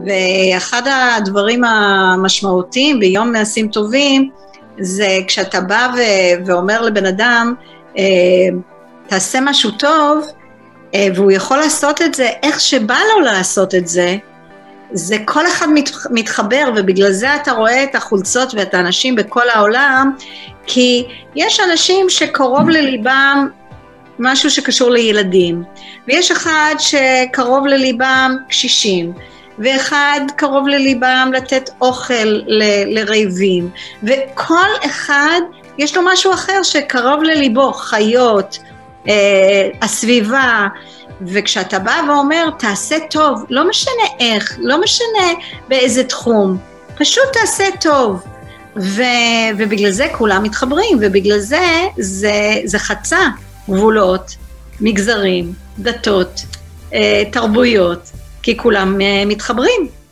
ואחד הדברים המשמעותיים ביום מעשים טובים, זה כשאתה בא ואומר לבן אדם, תעשה משהו טוב, והוא יכול לעשות את זה, איך שבא לו לעשות את זה, זה כל אחד מתחבר, ובגלל זה אתה רואה את החולצות ואת האנשים בכל העולם, כי יש אנשים שקרוב לליבם משהו שקשור לילדים, ויש אחד שקרוב לליבם קשישים, ואחד קרוב לליבם לתת אוכל לרעבים, וכל אחד יש לו משהו אחר שקרוב לליבו, חיות, הסביבה, וכשאתה בא ואומר תעשה טוב, לא משנה איך, לא משנה באיזה תחום, פשוט תעשה טוב, ובגלל זה כולם מתחברים, ובגלל זה חצה גבולות, מגזרים, דתות, תרבויות, כי כולם מתחברים.